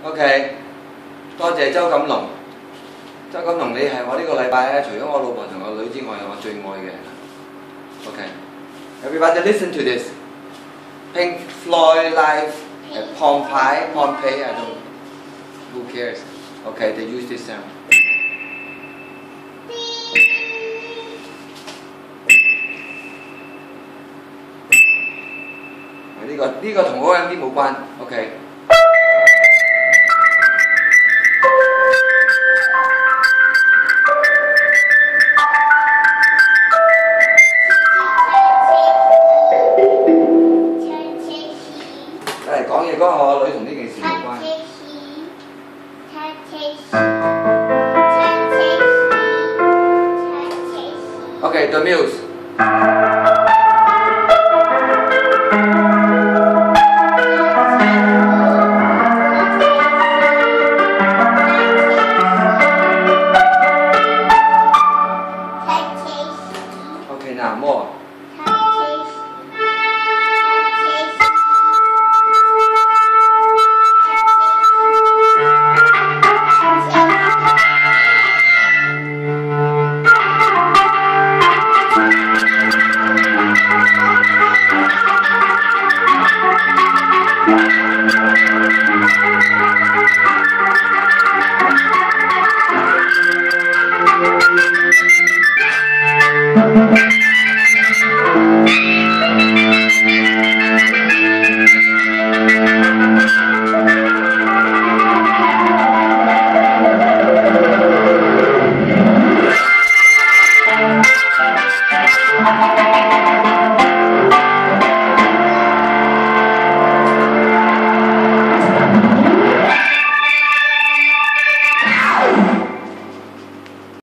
OK， 多謝周錦龍。周錦龍，你係我呢個禮拜咧，除咗我老婆同我女之外，我最愛嘅人。OK，everybody listen to this. Pink Floyd live at Pompeii. I don't. Who cares? Okay, they use this sound. 呢個同嗰個音啲冇關。OK。嚟講嘢嗰個我女同呢件事冇關。OK，the Muse。